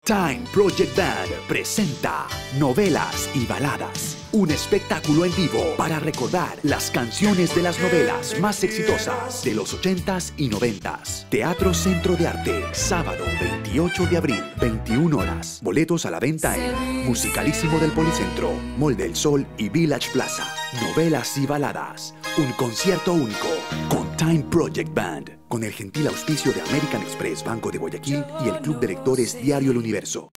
Time Project Band presenta Novelas y Baladas, un espectáculo en vivo para recordar las canciones de las novelas más exitosas de los 80s y 90s. Teatro Centro de Arte, sábado 28 de abril, 21 horas. Boletos a la venta en Musicalísimo del Policentro, Mall del Sol y Village Plaza. Novelas y Baladas, un concierto único con Time Project Band, con el gentil auspicio de American Express, Banco de Guayaquil y el Club de Lectores Diario El Universo.